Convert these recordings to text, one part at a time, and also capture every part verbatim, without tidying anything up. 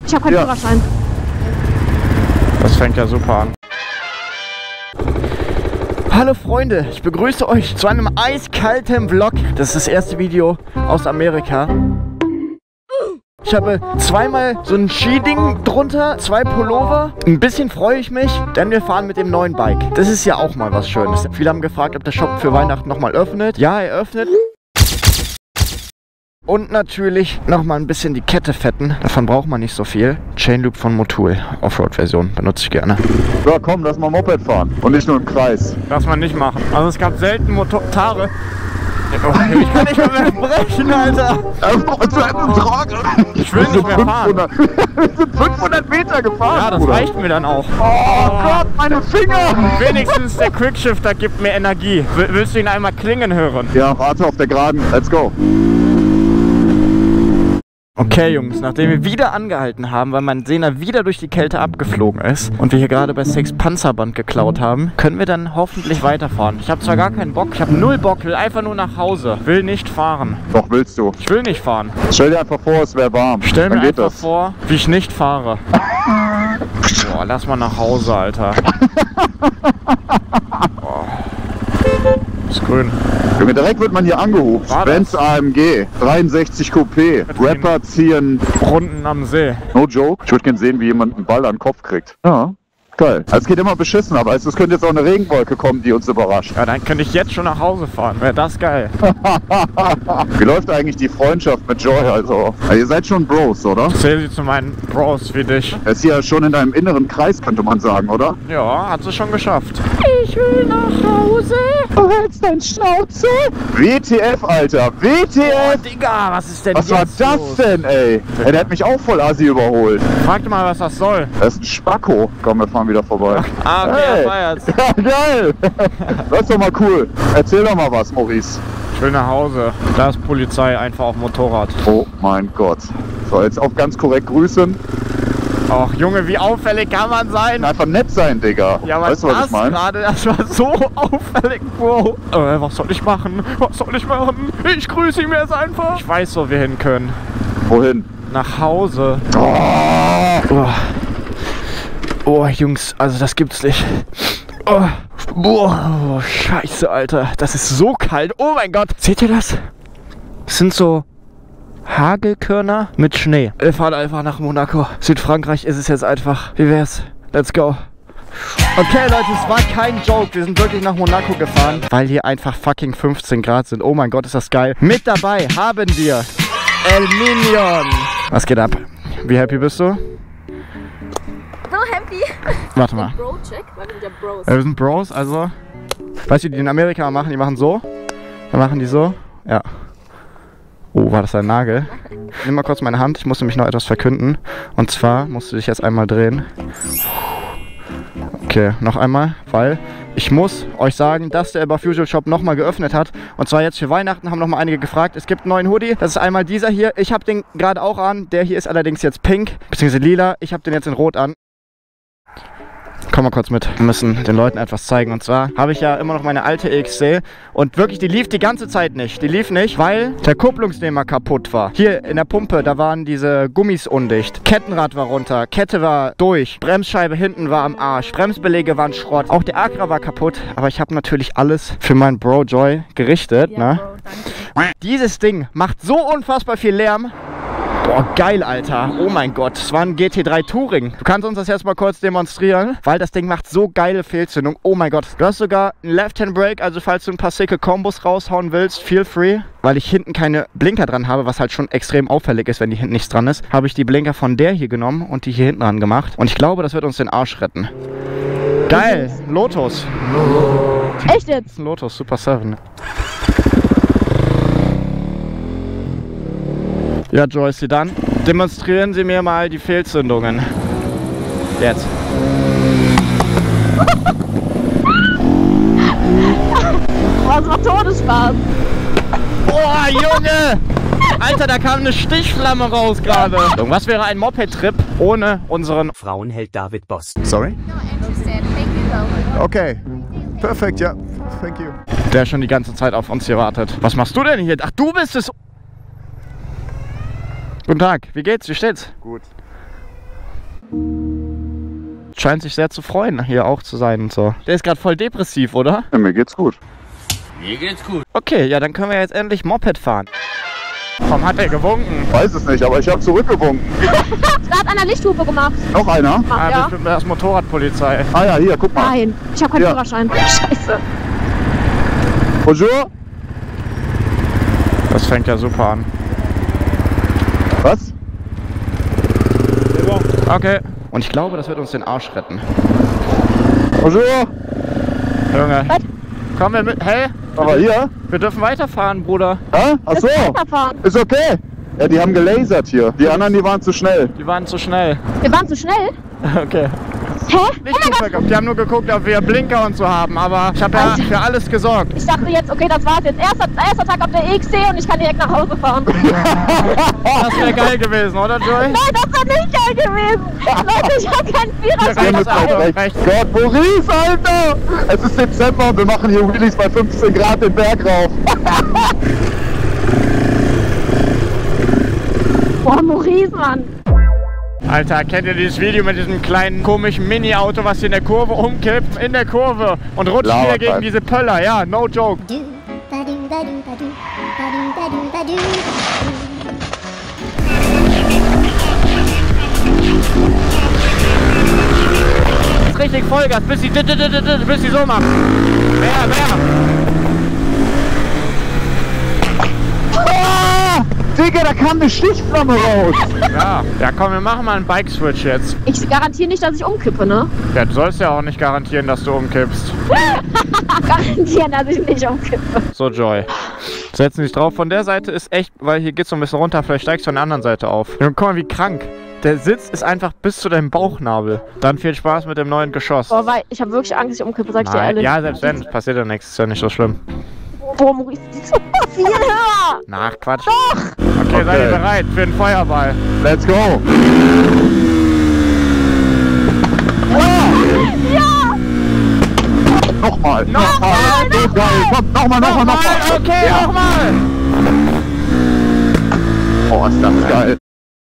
Ich habe keinen Ja. Führerschein. Das fängt ja super an. Hallo Freunde, ich begrüße euch zu einem eiskalten Vlog. Das ist das erste Video aus Amerika. Ich habe zweimal so ein Skiding drunter, zwei Pullover. Ein bisschen freue ich mich, denn wir fahren mit dem neuen Bike. Das ist ja auch mal was Schönes. Viele haben gefragt, ob der Shop für Weihnachten nochmal öffnet. Ja, er öffnet. Und natürlich nochmal ein bisschen die Kette fetten. Davon braucht man nicht so viel. Chainloop von Motul. Offroad-Version. Benutze ich gerne. Ja, komm, lass mal Moped fahren. Und nicht nur im Kreis. Lass man nicht machen. Also es gab selten Motore. Ich kann nicht mehr brechen, Alter. Ich will nicht mehr fahren. Wir sind fünfhundert Meter gefahren. Ja, das Bruder. reicht mir dann auch. Oh Gott, meine Finger. Wenigstens der Quickshifter gibt mir Energie. Will- Willst du ihn einmal klingen hören? Ja, warte auf der Geraden. Let's go. Okay, Jungs, nachdem wir wieder angehalten haben, weil mein Sena wieder durch die Kälte abgeflogen ist und wir hier gerade bei Six Panzerband geklaut haben, können wir dann hoffentlich weiterfahren. Ich habe zwar gar keinen Bock, ich habe null Bock, will einfach nur nach Hause. Will nicht fahren. Doch, willst du. Ich will nicht fahren. Stell dir einfach vor, es wäre warm. Stell mir Dann geht einfach das. vor, wie ich nicht fahre. Boah, lass mal nach Hause, Alter. Boah. Ist grün. Junge, direkt wird man hier angehupt. War das? Benz A M G, dreiundsechzig Coupé. Rapper ziehen. Runden am See. No joke. Ich würde gerne sehen, wie jemand einen Ball an den Kopf kriegt. Ja, geil. Also es geht immer beschissen, aber es könnte jetzt auch eine Regenwolke kommen, die uns überrascht. Ja, dann könnte ich jetzt schon nach Hause fahren. Wäre das geil. Wie läuft eigentlich die Freundschaft mit Joy? Also, also ihr seid schon Bros, oder? Ich zähle sie zu meinen Bros wie dich. Er ist ja schon in deinem inneren Kreis, könnte man sagen, oder? Ja, hat sie schon geschafft. Ich will nach Hause. Du hältst dein Schnauze. W T F, Alter. W T F. Digga, was ist denn Was war jetzt das los? denn, ey? ey? Der hat mich auch voll assi überholt. Frag dir mal, was das soll. Das ist ein Spacko. Komm, wir fahren wieder vorbei. Ah, okay, Hey. er feiert's. Ja, geil. Das ist doch mal cool. Erzähl doch mal was, Maurice. Ich will nach Hause. Da ist Polizei, einfach auf Motorrad. Oh mein Gott. So, jetzt auch ganz korrekt grüßen. Ach, Junge, wie auffällig kann man sein? Einfach nett sein, Digga. Ja, aber weißt du, was das ich meine? gerade, das war so auffällig, Bro. Äh, was soll ich machen? Was soll ich machen? Ich grüße ihn jetzt einfach. Ich weiß, wo wir hin können. Wohin? Nach Hause. Oh. Oh. Oh, Jungs, also das gibt's nicht. Oh. Boah, oh, scheiße, Alter. Das ist so kalt. Oh mein Gott. Seht ihr das? Das sind so Hagelkörner mit Schnee. Wir fahren einfach nach Monaco. Südfrankreich ist es jetzt einfach. Wie wär's? Let's go. Okay, Leute, es war kein Joke. Wir sind wirklich nach Monaco gefahren, weil hier einfach fucking fünfzehn Grad sind. Oh mein Gott, ist das geil. Mit dabei haben wir El Minion. Was geht ab? Wie happy bist du? So happy. Warte mal. Bro-Check, weil wir sind ja Bros. Wir sind Bros, also. Weißt du, die in Amerika machen? Die machen so. Dann machen die so. Ja. Oh, war das ein Nagel? Nimm mal kurz meine Hand, ich muss nämlich noch etwas verkünden. Und zwar musst du dich jetzt einmal drehen. Okay, noch einmal, weil ich muss euch sagen, dass der Above Usual Shop nochmal geöffnet hat. Und zwar jetzt für Weihnachten, haben nochmal einige gefragt. Es gibt einen neuen Hoodie, das ist einmal dieser hier. Ich habe den gerade auch an, der hier ist allerdings jetzt pink, beziehungsweise lila. Ich habe den jetzt in rot an. Komm mal kurz mit. Wir müssen den Leuten etwas zeigen. Und zwar habe ich ja immer noch meine alte E X C. Und wirklich, die lief die ganze Zeit nicht. Die lief nicht, weil der Kupplungsnehmer kaputt war. Hier in der Pumpe, da waren diese Gummis undicht. Kettenrad war runter. Kette war durch. Bremsscheibe hinten war am Arsch. Bremsbeläge waren Schrott. Auch der Acra war kaputt. Aber ich habe natürlich alles für meinen Bro Joy gerichtet. Ja, Ne? Bro, danke. Dieses Ding macht so unfassbar viel Lärm. Boah, geil, Alter. Oh mein Gott, es war ein G T drei Touring. Du kannst uns das jetzt mal kurz demonstrieren, weil das Ding macht so geile Fehlzündung. Oh mein Gott. Du hast sogar einen Left-Hand-Brake, also falls du ein paar sicke Kombos raushauen willst, feel free. Weil ich hinten keine Blinker dran habe, was halt schon extrem auffällig ist, wenn die hinten nichts dran ist, habe ich die Blinker von der hier genommen und die hier hinten dran gemacht. Und ich glaube, das wird uns den Arsch retten. Geil, Lotus. Echt Das jetzt? ist ein Lotus Super sieben. Ja, Joyce, dann demonstrieren Sie mir mal die Fehlzündungen. Jetzt. Das war Todesspaß. Oh, Junge! Alter, da kam eine Stichflamme raus gerade. Was wäre ein Moped-Trip ohne unseren Frauenheld David Boss. Sorry? Okay. Perfekt, ja. Thank you. der schon die ganze Zeit auf uns hier wartet. Was machst du denn hier? Ach, du bist es! Guten Tag, wie geht's? Wie steht's? Gut. Scheint sich sehr zu freuen, hier auch zu sein und so. Der ist gerade voll depressiv, oder? Ja, mir geht's gut. Mir geht's gut. Okay, ja, dann können wir jetzt endlich Moped fahren. Warum hat er gewunken? Weiß es nicht, aber ich habe zurückgewunken. Da hat einer Lichthupe gemacht. Noch einer? Ah, Ja. bestimmt das Motorradpolizei. Ah ja, hier, guck mal. Nein, ich habe keinen Ja. Führerschein. Scheiße. Bonjour. Das fängt ja super an. Was? Okay. Und ich glaube, das wird uns den Arsch retten. Bonjour. Junge. Was? Kommen wir mit. Hey, Aber hier? wir dürfen weiterfahren, Bruder. Hä? Ach so. Weiterfahren. Ist okay. Ja, die haben gelasert hier. Die anderen, die waren zu schnell. Die waren zu schnell. Wir waren zu schnell. Okay. Hä? Nicht super geguckt. Die haben nur geguckt, ob wir Blinker und so haben, aber ich habe ja Alter. für alles gesorgt. Ich dachte jetzt, okay, das war's jetzt. Erster, erster Tag auf der E X C und ich kann direkt nach Hause fahren. Das wäre geil gewesen, oder Joy? Nein, das wäre nicht geil gewesen. Leute, ich habe keinen Ihr Führerschein. müsst Alter, auch recht. recht. Gott, Maurice, Alter! Es ist Dezember und wir machen hier Wheelies bei fünfzehn Grad den Berg rauf. Boah, Maurice, Mann. Alter, kennt ihr dieses Video mit diesem kleinen komischen Mini-Auto, was hier in der Kurve umkippt? In der Kurve und rutscht Lauert wieder gegen halt. diese Pöller. Ja, no joke. do ba do ba do ba do ba do ba do ba do. Jetzt richtig Vollgas, bis sie, bis sie so macht. Mehr, mehr. Ah, Digga, da kam eine Stichflamme raus. Ja, ja komm, wir machen mal einen Bike-Switch jetzt. Ich garantiere nicht, dass ich umkippe, ne? Ja, du sollst ja auch nicht garantieren, dass du umkippst. Garantieren, dass ich nicht umkippe. So, Joy. Setzen dich drauf. Von der Seite ist echt, weil hier geht's so ein bisschen runter, vielleicht steigst du von der anderen Seite auf. Junge, guck mal, wie krank. Der Sitz ist einfach bis zu deinem Bauchnabel. Dann viel Spaß mit dem neuen Geschoss. Boah, weil ich habe wirklich Angst, dass ich umkippe, sag ich dir Nein, ehrlich. ja, selbst wenn, es passiert ja nichts, ist ja nicht so schlimm. Boah, Maurice, die ist so viel höher. Na, Quatsch. Doch! Okay, seid ihr Okay. bereit für den Feuerball? Let's go. Ja! Nochmal. Nochmal, So geil. Komm, nochmal, nochmal, nochmal. Okay, Ja. nochmal! Oh, ist das geil.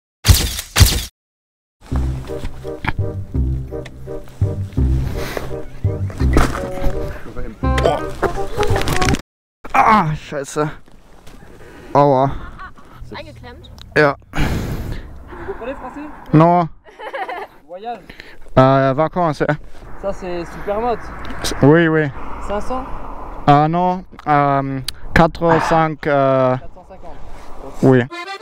Ah, scheiße. Aua. Eingeklemmt? Ja. Vous comprenez français? Non. Voyage. Euh, vacances. eh. Ça c'est Supermoto. Oui, oui. cinq cents? Ah non. Euh, quatre, cinq. Euh, quatre cent cinquante. oui.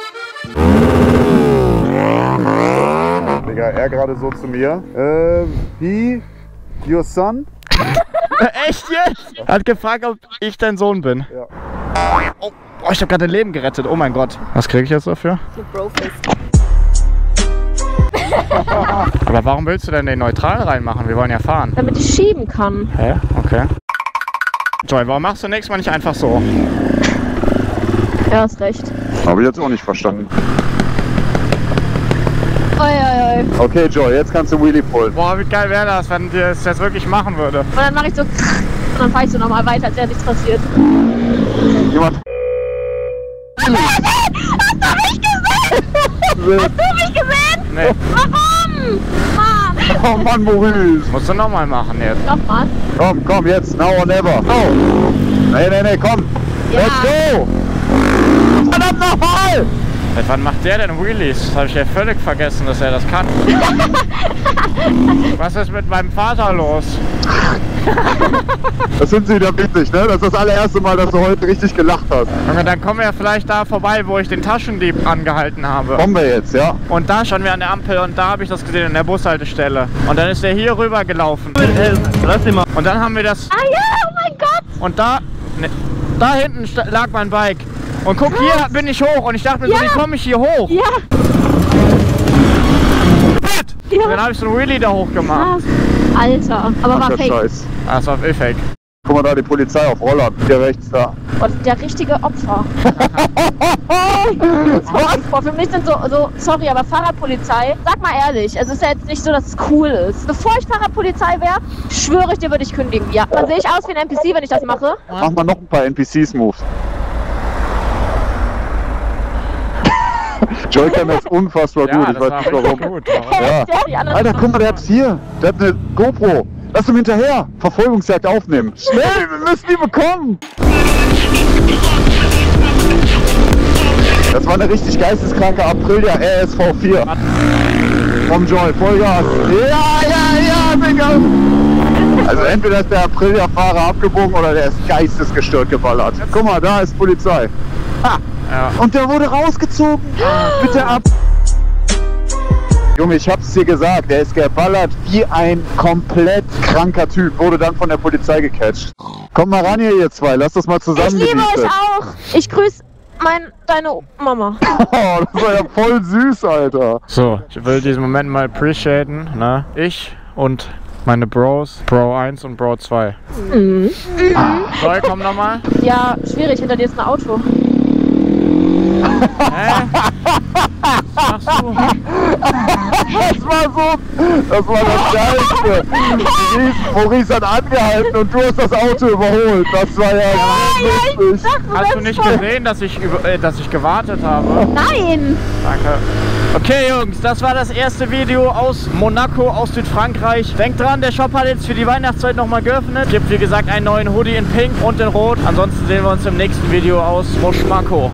Digga, er gerade so zu mir. Äh, he, your son? Echt jetzt? Hat gefragt, ob ich dein Sohn bin. Ja. Oh, boah, ich hab gerade dein Leben gerettet. Oh mein Gott. Was kriege ich jetzt dafür? Mit Broface. Aber warum willst du denn den neutral reinmachen? Wir wollen ja fahren. Damit ich schieben kann. Hä? Okay. Joy, warum machst du nächstes Mal nicht einfach so? Ja, hast recht. Habe ich jetzt auch nicht verstanden. Oi, oi, oi. Und Okay, Joy, jetzt kannst du Wheelie pullen. Boah, wie geil wäre das, wenn dir das jetzt wirklich machen würde. dann mache ich so und dann fahre ich so nochmal weiter, als wäre nichts passiert. Jemand. Hast du mich gesehen? Hast du mich gesehen? Nee, Warum? Mann! Oh Mann, Maurice. musst du nochmal machen jetzt. Nochmal. Komm, komm, jetzt, now or never. Oh. Nee, nee, nee, komm. Ja. Let's go. Verdammt nochmal. Seit wann macht der denn Wheelies? Das habe ich ja völlig vergessen, dass er das kann. Was ist mit meinem Vater los? Das sind sie wieder witzig, ne? Das ist das allererste Mal, dass du heute richtig gelacht hast. Junge, dann kommen wir ja vielleicht da vorbei, wo ich den Taschendieb angehalten habe. Kommen wir jetzt, ja? Und da standen wir an der Ampel und da habe ich das gesehen, an der Bushaltestelle. Und dann ist er hier rüber gelaufen. Und dann haben wir das... Ah ja, oh mein Gott! Und da... Ne, da hinten sta- lag mein Bike. Und guck, hier bin ich hoch. Und ich dachte mir so, Ja. wie komme ich hier hoch? Ja! Und dann habe ich so ein Wheelie da hoch gemacht. Krass. Alter, aber Ach, war der fake. Scheiß. Ah, das war fake. Guck mal da, die Polizei auf Rollern. Hier rechts, da. Und der richtige Opfer. Boah, für mich sind so, so, sorry, aber Fahrradpolizei, sag mal ehrlich, es ist ja jetzt nicht so, dass es cool ist. Bevor ich Fahrradpolizei wäre, schwöre ich dir, würde ich kündigen. Ja. Dann sehe ich aus wie ein N P C, wenn ich das mache. Mach mal noch ein paar N P Cs-Moves. Joy kann das unfassbar Ja, gut, ich das weiß war nicht richtig warum. gut. Ja. die anderen Alter, guck mal, der hat hier. Der hat eine GoPro. Lass ihm hinterher. Verfolgungsjagd aufnehmen. Schnell, wir müssen die bekommen. Das war eine richtig geisteskranke Aprilia R S V vier. Komm Joy, Vollgas. Ja, ja, ja, Digga. Also entweder ist der Aprilia-Fahrer abgebogen oder der ist geistesgestört geballert. Guck mal, da ist Polizei. Ha. Ja. Und der wurde rausgezogen. Bitte ab. Junge, ich hab's dir gesagt, der ist geballert wie ein komplett kranker Typ. Wurde dann von der Polizei gecatcht. Komm mal ran hier, ihr zwei. Lass das mal zusammen. Ich liebe euch genießen. auch. Ich grüße mein, deine Mama. Oh, das war ja voll süß, Alter. So, ich will diesen Moment mal appreciaten, ne? Ich und meine Bros, Bro eins und Bro zwei. Mhm. Joy, komm nochmal. Ja, schwierig, hinter dir ist ein Auto. Hä? Was machst du? Das war so, das war das Geilste. Maurice, Maurice hat angehalten und du hast das Auto überholt. Das war ja, ja, lustig. dachte, Hast du nicht gesehen, dass ich, über, äh, dass ich gewartet habe? Nein! Danke. Okay Jungs, das war das erste Video aus Monaco, aus Südfrankreich. Denkt dran, der Shop hat jetzt für die Weihnachtszeit nochmal geöffnet. Gibt wie gesagt einen neuen Hoodie in Pink und in Rot. Ansonsten sehen wir uns im nächsten Video aus Moschmako.